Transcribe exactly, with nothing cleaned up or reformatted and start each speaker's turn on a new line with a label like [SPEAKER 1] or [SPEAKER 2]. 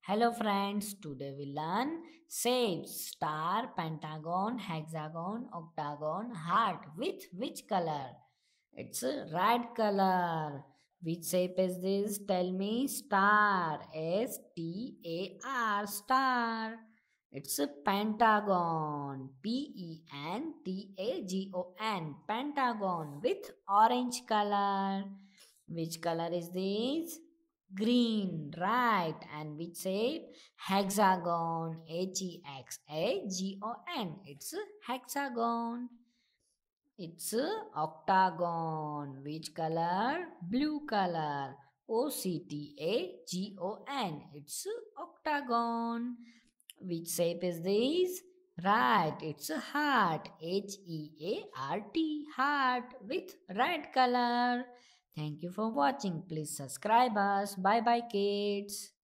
[SPEAKER 1] Hello friends, today we learn shapes star, pentagon, hexagon, octagon, heart with which color? It's a red color. Which shape is this? Tell me star. S T A R star. It's a pentagon. P E N T A G O N pentagon with orange color. Which color is this? Green, right. And which shape? Hexagon. H E X A G O N. It's a hexagon. It's a octagon. Which color? Blue color. O C T A G O N. It's a octagon. Which shape is this? Right, it's a heart. H E A R T. Heart with red color. Thank you for watching. Please subscribe us. Bye bye, kids.